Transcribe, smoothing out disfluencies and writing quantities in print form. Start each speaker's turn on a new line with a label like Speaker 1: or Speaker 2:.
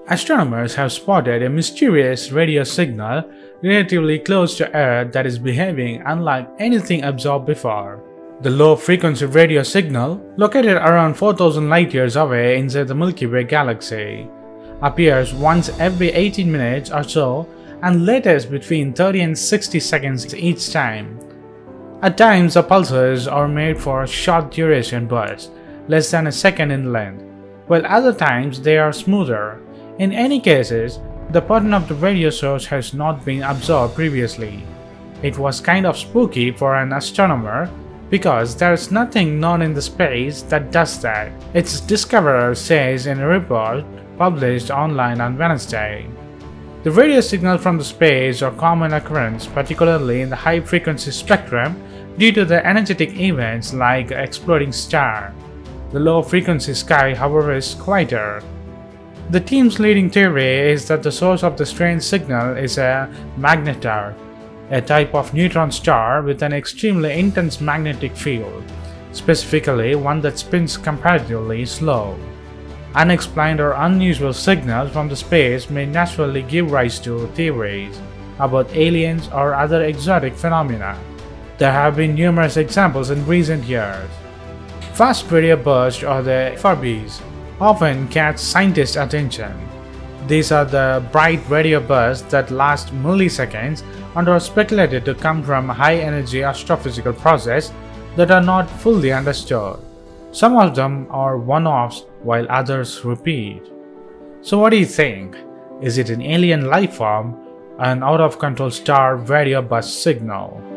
Speaker 1: Astronomers have spotted a mysterious radio signal relatively close to Earth that is behaving unlike anything observed before. The low-frequency radio signal, located around 4,000 light-years away inside the Milky Way galaxy, appears once every 18 minutes or so and lasts between 30 and 60 seconds each time. At times, the pulses are made for short-duration bursts, less than a second in length, while other times they are smoother. In any cases, the pattern of the radio source has not been observed previously. It was kind of spooky for an astronomer because there is nothing known in the space that does that, its discoverer says in a report published online on Wednesday. The radio signals from the space are common occurrence, particularly in the high-frequency spectrum, due to the energetic events like an exploding star. The low-frequency sky, however, is quieter. The team's leading theory is that the source of the strange signal is a magnetar, a type of neutron star with an extremely intense magnetic field, specifically one that spins comparatively slow. Unexplained or unusual signals from the space may naturally give rise to theories about aliens or other exotic phenomena. There have been numerous examples in recent years. Fast radio bursts, or the FRBs, often catch scientists' attention. These are the bright radio bursts that last milliseconds and are speculated to come from high-energy astrophysical processes that are not fully understood. Some of them are one-offs while others repeat. So what do you think? Is it an alien life form, an out-of-control star radio burst signal?